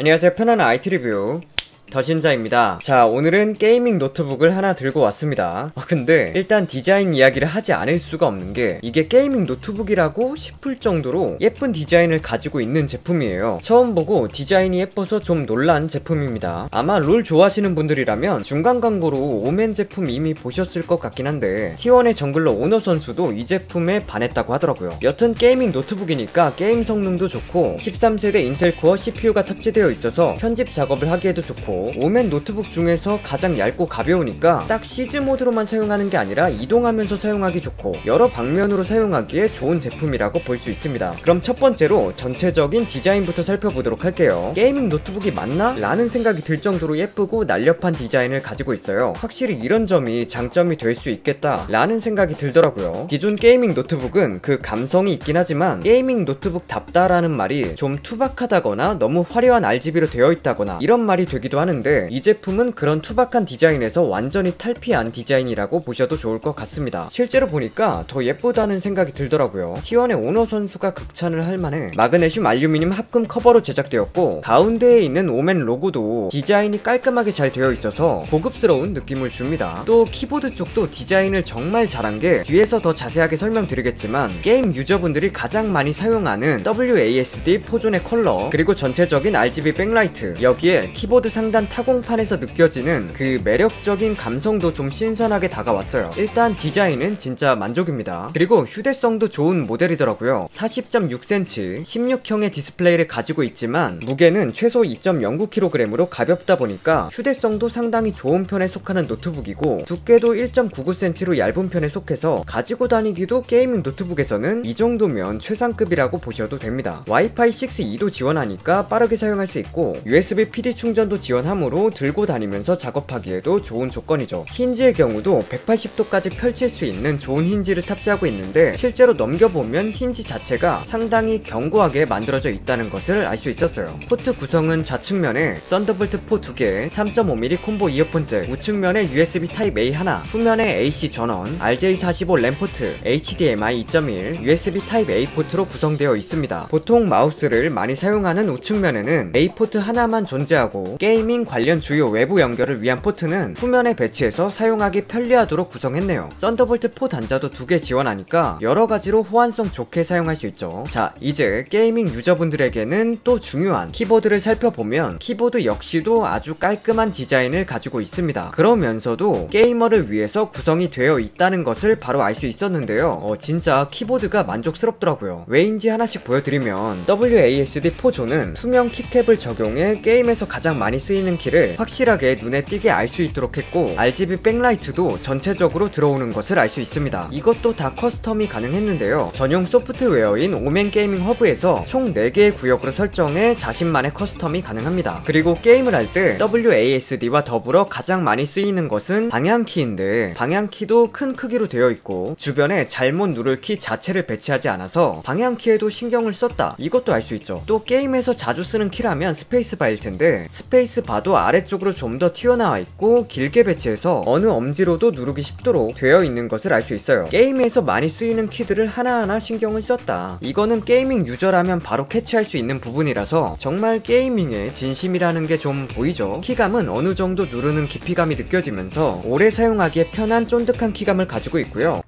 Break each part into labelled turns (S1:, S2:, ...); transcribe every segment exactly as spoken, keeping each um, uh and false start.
S1: 안녕하세요, 편안한 아이티 리뷰 더신자입니다. 자, 오늘은 게이밍 노트북을 하나 들고 왔습니다. 아, 근데 일단 디자인 이야기를 하지 않을 수가 없는 게 이게 게이밍 노트북이라고 싶을 정도로 예쁜 디자인을 가지고 있는 제품이에요. 처음 보고 디자인이 예뻐서 좀 놀란 제품입니다. 아마 롤 좋아하시는 분들이라면 중간 광고로 오멘 제품 이미 보셨을 것 같긴 한데 티원의 정글러 오너 선수도 이 제품에 반했다고 하더라고요. 여튼 게이밍 노트북이니까 게임 성능도 좋고 십삼 세대 인텔 코어 씨피유가 탑재되어 있어서 편집 작업을 하기에도 좋고 오멘 노트북 중에서 가장 얇고 가벼우니까 딱 시즈 모드로만 사용하는 게 아니라 이동하면서 사용하기 좋고 여러 방면으로 사용하기에 좋은 제품이라고 볼 수 있습니다. 그럼 첫 번째로 전체적인 디자인부터 살펴보도록 할게요. 게이밍 노트북이 맞나? 라는 생각이 들 정도로 예쁘고 날렵한 디자인을 가지고 있어요. 확실히 이런 점이 장점이 될 수 있겠다 라는 생각이 들더라고요. 기존 게이밍 노트북은 그 감성이 있긴 하지만 게이밍 노트북답다라는 말이 좀 투박하다거나 너무 화려한 알지비로 되어 있다거나 이런 말이 되기도 하는데 이 제품은 그런 투박한 디자인에서 완전히 탈피한 디자인이라고 보셔도 좋을 것 같습니다. 실제로 보니까 더 예쁘다는 생각이 들더라고요. 티원의 오너 선수가 극찬을 할 만해 마그네슘 알루미늄 합금 커버로 제작되었고 가운데에 있는 오멘 로고도 디자인이 깔끔하게 잘 되어 있어서 고급스러운 느낌을 줍니다. 또 키보드 쪽도 디자인을 정말 잘한 게 뒤에서 더 자세하게 설명드리겠지만 게임 유저분들이 가장 많이 사용하는 더블유에이에스디 포존의 컬러 그리고 전체적인 알지비 백라이트 여기에 키보드 상단 타공판에서 느껴지는 그 매력적인 감성도 좀 신선하게 다가왔어요. 일단 디자인은 진짜 만족입니다. 그리고 휴대성도 좋은 모델이더라고요. 사십 점 육 센티미터 십육형의 디스플레이를 가지고 있지만 무게는 최소 이 점 영구 킬로그램으로 가볍다 보니까 휴대성도 상당히 좋은 편에 속하는 노트북이고 두께도 일 점 구구 센티미터로 얇은 편에 속해서 가지고 다니기도 게이밍 노트북에서는 이 정도면 최상급이라고 보셔도 됩니다. 와이파이 식스 이도 지원하니까 빠르게 사용할 수 있고 유에스비 피디 충전도 지원하므로 들고 다니면서 작업하기에도 좋은 조건이죠. 힌지의 경우도 백팔십 도까지 펼칠 수 있는 좋은 힌지를 탑재하고 있는데 실제로 넘겨보면 힌지 자체가 상당히 견고하게 만들어져 있다는 것을 알 수 있었어요. 포트 구성은 좌측면에 썬더볼트 포 두 개, 삼 점 오 밀리미터 콤보 이어폰 잭, 우측면에 유에스비 타입 에이 하나, 후면에 에이씨 전원, 알제이 사십오 램 포트, 에이치디엠아이 이 점 일, 유에스비 타입 에이 포트로 구성되어 있습니다. 보통 마우스를 많이 사용하는 우측면에는 에이 포트 하나만 존재하고 게이밍 관련 주요 외부 연결을 위한 포트는 후면에 배치해서 사용하기 편리하도록 구성했네요. 썬더볼트 포 단자도 두 개 지원하니까 여러가지로 호환성 좋게 사용할 수 있죠. 자, 이제 게이밍 유저분들에게는 또 중요한 키보드를 살펴보면 키보드 역시도 아주 깔끔한 디자인을 가지고 있습니다. 그러면서도 게이머를 위해서 구성이 되어 있다는 것을 바로 알 수 있었는데요. 어, 진짜 키보드가 만족스럽더라고요. 왜인지 하나씩 보여드리면 더블유에이에스디 포존은 투명 키캡을 적용해 게임에서 가장 많이 쓰이는 키를 확실하게 눈에 띄게 알 수 있도록 했고 알지비 백라이트도 전체적으로 들어오는 것을 알 수 있습니다. 이것도 다 커스텀이 가능했는데요. 전용 소프트웨어인 오멘 게이밍 허브에서 총 네 개의 구역으로 설정해 자신만의 커스텀이 가능합니다. 그리고 게임을 할 때 더블유에이에스디와 더불어 가장 많이 쓰이는 것은 방향키인데 방향키도 큰 크기로 되어 있고 주변에 잘못 누를 키 자체를 배치하지 않아서 방향키에도 신경을 썼다 이것도 알 수 있죠. 또 게임에서 자주 쓰는 키라면 스페이스바일 텐데 스페이스바도 아래쪽으로 좀 더 튀어나와 있고 길게 배치해서 어느 엄지로도 누르기 쉽도록 되어 있는 것을 알 수 있어요. 게임에서 많이 쓰이는 키들을 하나하나 신경을 썼다. 이거는 게이밍 유저라면 바로 캐치할 수 있는 부분이라서 정말 게이밍의 진심이라는 게 좀 보이죠. 키감은 어느 정도 누르는 깊이감이 느껴지면서 오래 사용하기에 편한 쫀득한 키감을 가지고 있고요.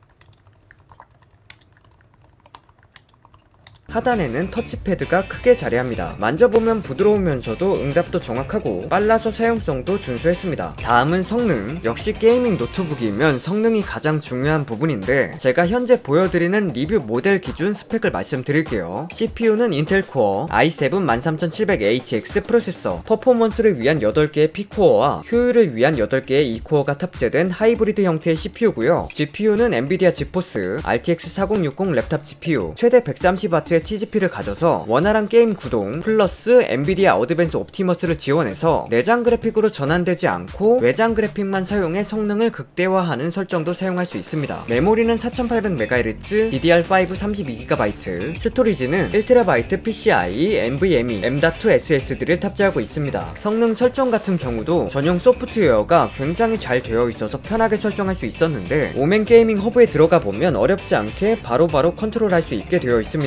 S1: 하단에는 터치패드가 크게 자리합니다. 만져보면 부드러우면서도 응답도 정확하고 빨라서 사용성도 준수했습니다. 다음은 성능. 역시 게이밍 노트북이면 성능이 가장 중요한 부분인데 제가 현재 보여드리는 리뷰 모델 기준 스펙을 말씀드릴게요. 씨피유는 인텔 코어 아이 세븐 일삼칠백 에이치엑스 프로세서, 퍼포먼스를 위한 여덟 개의 P코어와 효율을 위한 여덟 개의 E코어가 탑재된 하이브리드 형태의 씨피유고요. 지피유는 엔비디아 지포스 알티엑스 사공육십 랩탑 지피유, 최대 백삼십 와트의 티지피를 가져서 원활한 게임 구동 플러스 엔비디아 어드밴스 옵티머스를 지원해서 내장 그래픽으로 전환되지 않고 외장 그래픽만 사용해 성능을 극대화하는 설정도 사용할 수 있습니다. 메모리는 사천팔백 메가헤르츠, 디디알파이브 삼십이 기가바이트, 스토리지는 일 테라바이트 피시아이, 엔브이엠이, 엠 닷 투 에스에스디를 탑재하고 있습니다. 성능 설정 같은 경우도 전용 소프트웨어가 굉장히 잘 되어 있어서 편하게 설정할 수 있었는데 오멘 게이밍 허브에 들어가 보면 어렵지 않게 바로바로 컨트롤할 수 있게 되어 있습니다.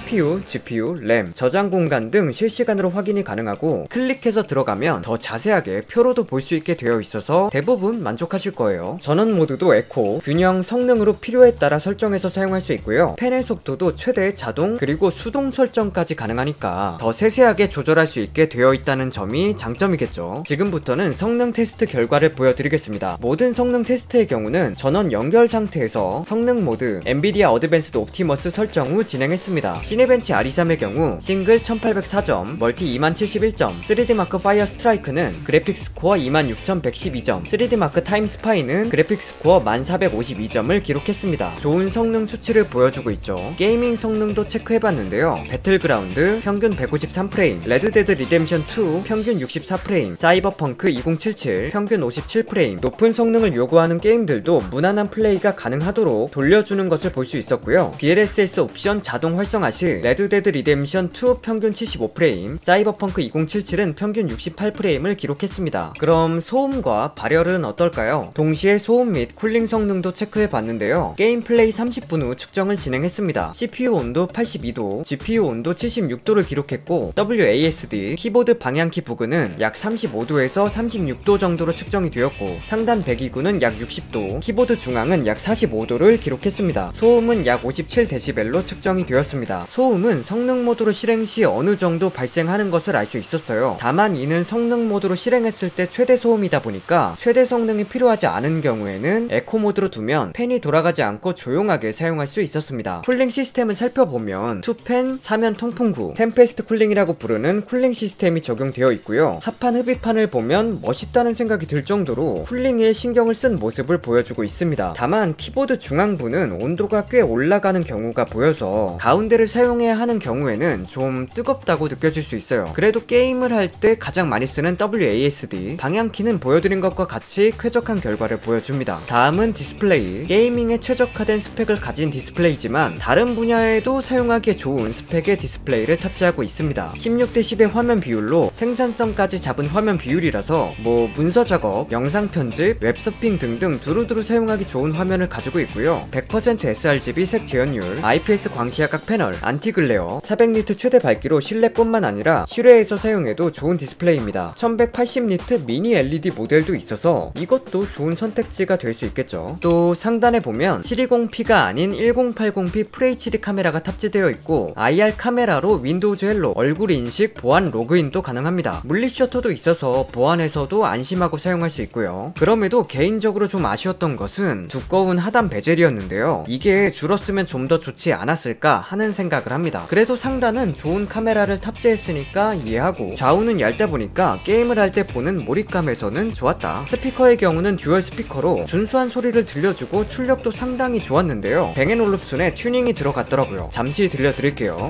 S1: 씨피유, 지피유, 램, 저장 공간 등 실시간으로 확인이 가능하고 클릭해서 들어가면 더 자세하게 표로도 볼 수 있게 되어 있어서 대부분 만족하실 거예요. 전원 모드도 에코, 균형, 성능으로 필요에 따라 설정해서 사용할 수 있고요. 펜의 속도도 최대 자동 그리고 수동 설정까지 가능하니까 더 세세하게 조절할 수 있게 되어 있다는 점이 장점이겠죠. 지금부터는 성능 테스트 결과를 보여드리겠습니다. 모든 성능 테스트의 경우는 전원 연결 상태에서 성능 모드 엔비디아 어드밴스드 옵티머스 설정 후 진행했습니다. 시네벤치 알 이십삼의 경우 싱글 천팔백사 점, 멀티 이만 칠십일 점, 쓰리디 마크 파이어 스트라이크는 그래픽스 코어 이만 육천백십이 점, 쓰리디 마크 타임 스파이는 그래픽스 코어 만 사백오십이 점을 기록했습니다. 좋은 성능 수치를 보여주고 있죠. 게이밍 성능도 체크해봤는데요. 배틀그라운드 평균 백오십삼 프레임, 레드데드 리뎀션 투 평균 육십사 프레임, 사이버펑크 이천칠십칠 평균 오십칠 프레임, 높은 성능을 요구하는 게임들도 무난한 플레이가 가능하도록 돌려주는 것을 볼 수 있었고요. 디엘에스에스 옵션 자동 활성화 시 레드데드 리뎀션 투 평균 칠십오 프레임, 사이버펑크 이천칠십칠은 평균 육십팔 프레임을 기록했습니다. 그럼 소음과 발열은 어떨까요? 동시에 소음 및 쿨링 성능도 체크해봤는데요. 게임 플레이 삼십 분 후 측정을 진행했습니다. 씨피유 온도 팔십이 도, 지피유 온도 칠십육 도를 기록했고 더블유에이에스디 키보드 방향키 부근은 약 삼십오 도에서 삼십육 도 정도로 측정이 되었고 상단 배기구는 약 육십 도, 키보드 중앙은 약 사십오 도를 기록했습니다. 소음은 약 오십칠 데시벨로 측정이 되었습니다. 소음은 성능 모드로 실행 시 어느 정도 발생하는 것을 알 수 있었어요. 다만 이는 성능 모드로 실행했을 때 최대 소음이다 보니까 최대 성능이 필요하지 않은 경우에는 에코 모드로 두면 팬이 돌아가지 않고 조용하게 사용할 수 있었습니다. 쿨링 시스템을 살펴보면 투팬, 사면 통풍구, 템페스트 쿨링이라고 부르는 쿨링 시스템이 적용되어 있고요. 합판 흡입판을 보면 멋있다는 생각이 들 정도로 쿨링에 신경을 쓴 모습을 보여주고 있습니다. 다만 키보드 중앙부는 온도가 꽤 올라가는 경우가 보여서 가운데를 사용해야 하는 경우에는 좀 뜨겁다고 느껴질 수 있어요. 그래도 게임을 할 때 가장 많이 쓰는 더블유에이에스디 방향키는 보여드린 것과 같이 쾌적한 결과를 보여줍니다. 다음은 디스플레이. 게이밍에 최적화된 스펙을 가진 디스플레이지만 다른 분야에도 사용하기에 좋은 스펙의 디스플레이를 탑재하고 있습니다. 십육 대 십의 화면 비율로 생산성까지 잡은 화면 비율이라서 뭐 문서 작업, 영상 편집, 웹서핑 등등 두루두루 사용하기 좋은 화면을 가지고 있고요. 백 퍼센트 에스알지비 색 재현율, 아이피에스 광시야각 패널, 안티글레어, 사백 니트 최대 밝기로 실내뿐만 아니라 실외에서 사용해도 좋은 디스플레이입니다. 천백팔십 니트 미니 엘이디 모델도 있어서 이것도 좋은 선택지가 될 수 있겠죠. 또 상단에 보면 칠백이십 피가 아닌 천팔십 피 풀에이치디 카메라가 탑재되어 있고 아이알 카메라로 윈도우즈 헬로 얼굴 인식 보안 로그인도 가능합니다. 물리 셔터도 있어서 보안에서도 안심하고 사용할 수 있고요. 그럼에도 개인적으로 좀 아쉬웠던 것은 두꺼운 하단 베젤이었는데요. 이게 줄었으면 좀 더 좋지 않았을까 하는 생각을 합니다. 그래도 상단은 좋은 카메라를 탑재했으니까 이해하고 좌우는 얇다 보니까 게임을 할 때 보는 몰입감에서는 좋았다. 스피커의 경우는 듀얼 스피커로 준수한 소리를 들려주고 출력도 상당히 좋았는데요. 뱅 앤 올uf슨의 튜닝이 들어갔더라고요. 잠시 들려드릴게요.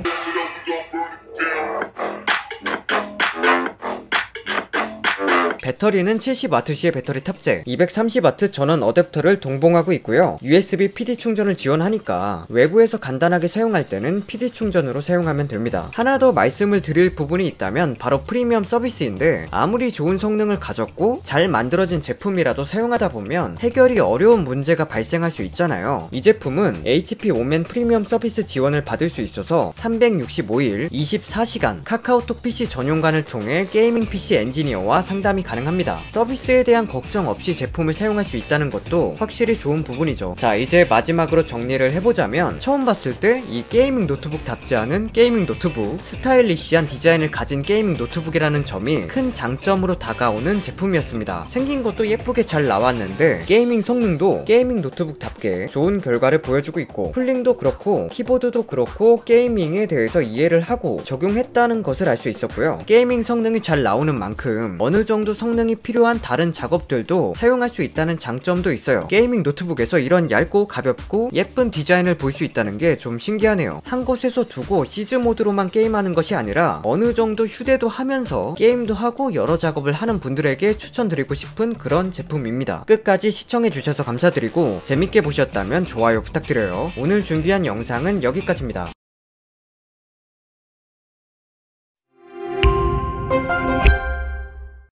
S1: 배터리는 칠십 와트시의 배터리 탑재, 이백삼십 와트 전원 어댑터를 동봉하고 있고요. 유에스비 피디 충전을 지원하니까 외부에서 간단하게 사용할 때는 피디 충전으로 사용하면 됩니다. 하나 더 말씀을 드릴 부분이 있다면 바로 프리미엄 서비스인데 아무리 좋은 성능을 가졌고 잘 만들어진 제품이라도 사용하다 보면 해결이 어려운 문제가 발생할 수 있잖아요. 이 제품은 에이치피 오멘 프리미엄 서비스 지원을 받을 수 있어서 삼백육십오 일 이십사 시간 카카오톡 피씨 전용관을 통해 게이밍 피씨 엔지니어와 상담이 가능합니다. 가능합니다. 서비스에 대한 걱정 없이 제품을 사용할 수 있다는 것도 확실히 좋은 부분이죠. 자, 이제 마지막으로 정리를 해보자면 처음 봤을 때 이 게이밍 노트북답지 않은 게이밍 노트북, 스타일리시한 디자인을 가진 게이밍 노트북이라는 점이 큰 장점으로 다가오는 제품이었습니다. 생긴 것도 예쁘게 잘 나왔는데 게이밍 성능도 게이밍 노트북답게 좋은 결과를 보여주고 있고 쿨링도 그렇고 키보드도 그렇고 게이밍에 대해서 이해를 하고 적용했다는 것을 알 수 있었고요. 게이밍 성능이 잘 나오는 만큼 어느 정도 성능이 필요한 다른 작업들도 사용할 수 있다는 장점도 있어요. 게이밍 노트북에서 이런 얇고 가볍고 예쁜 디자인을 볼 수 있다는 게 좀 신기하네요. 한 곳에서 두고 시즈 모드로만 게임하는 것이 아니라 어느 정도 휴대도 하면서 게임도 하고 여러 작업을 하는 분들에게 추천드리고 싶은 그런 제품입니다. 끝까지 시청해주셔서 감사드리고 재밌게 보셨다면 좋아요 부탁드려요. 오늘 준비한 영상은 여기까지입니다.